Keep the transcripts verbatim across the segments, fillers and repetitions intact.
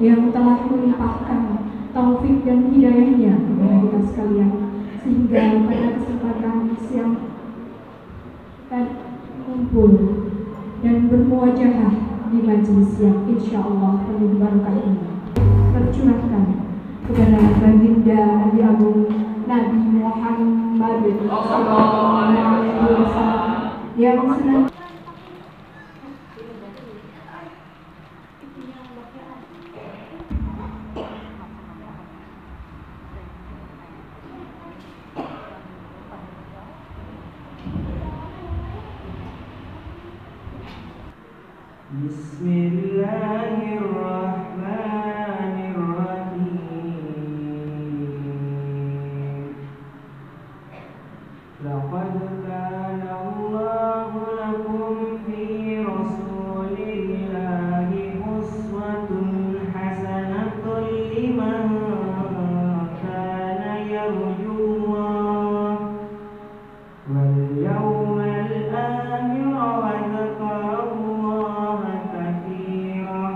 yang telah melimpahkan taufik dan hidayahnya kepada kita sekalian, sehingga pada kesempatan siang tadi kumpul dan bermuajahah di majelis yang insya Allah penuh barokah ini tercurahkan kepada baginda Nabi Agung Nabi Muhammad sallallahu alaihi wasallam yang senang Bismillahirrahmanirrahim. Laqad kana Allahu lakum fi rasulillahi uswatun hasanatun liman kana yarjullah wal yawmal akhir wa dzakarallaha katsiran.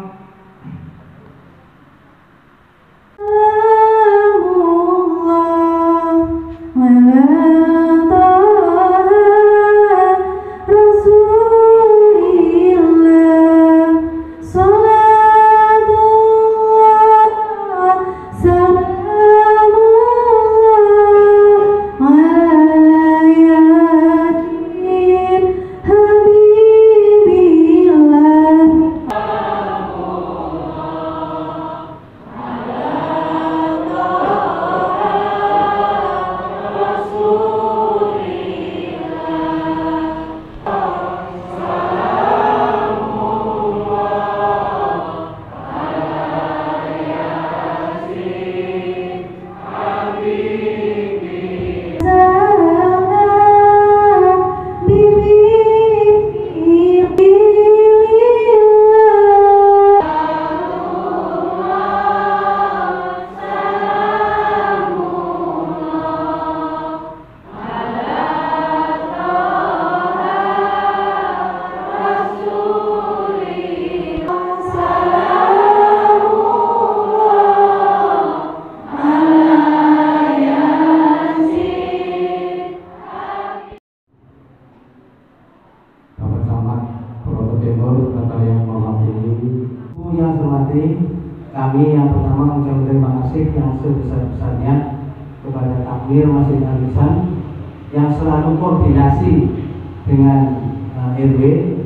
Yang hormati, kami yang pertama mengucapkan terima kasih yang sebesar-besarnya kepada takmir Masjid Al-Ihsan yang selalu koordinasi dengan uh, R W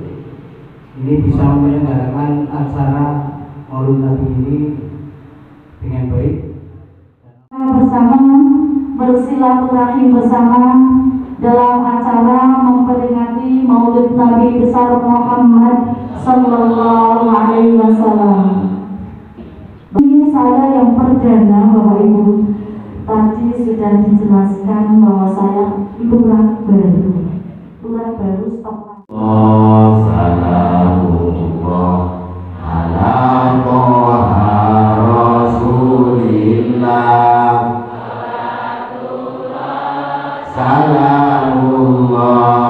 ini bisa menyelenggarakan acara Maulid Nabi ini dengan baik. Bersama bersilaturahim bersama dalam acara memperingati Maulid Nabi besar Muhammad sallallahu alaihi wasallam. Bagi saya yang perdana, Bapak Ibu, tadi sudah dijelaskan bahwa saya lurah baru, lurah baru stok. Salamullah ala Toha Rasulillah. Salamullah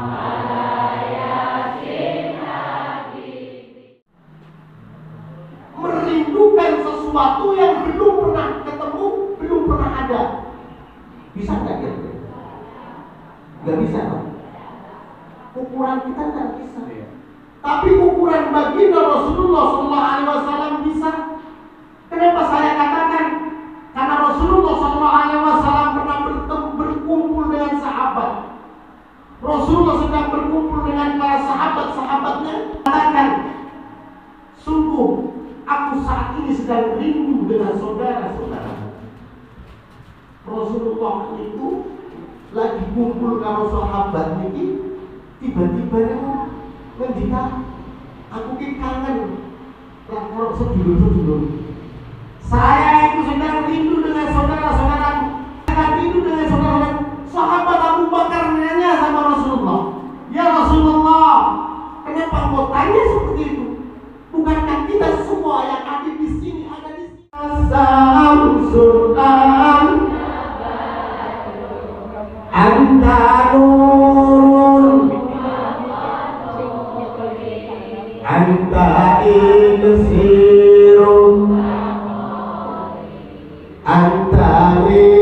merindukan sesuatu yang belum pernah ketemu, belum pernah ada. Bisa nggak ya? Nggak bisa, Pak. Ukuran kita nggak bisa. Tapi ukuran baginda Rasulullah shallallahu alaihi wasallam bisa. Kenapa saya katakan? Karena Rasulullah shallallahu alaihi wasallam pernah bertemu, berkumpul dengan sahabat. Rasulullah sedang berkumpul dengan para sahabat-sahabatnya. Katakan, sungguh aku saat ini sedang rindu dengan saudara-saudara. Rasulullah itu lagi kumpul karo sahabat ini, tiba-tiba ngendika, aku ki kangen lah karo sedulur-sedulur. Saya itu sedang rindu dengan saudara-saudaraku. Saya rindu dengan saudara. Sahabat Abu Bakar nanya sama Rasulullah, ya Rasulullah, kenapa engkau tanya seperti itu? Bukankah kita semua yang ada di sini ada di sini? Samsultan anta nurun anta ilsirun hari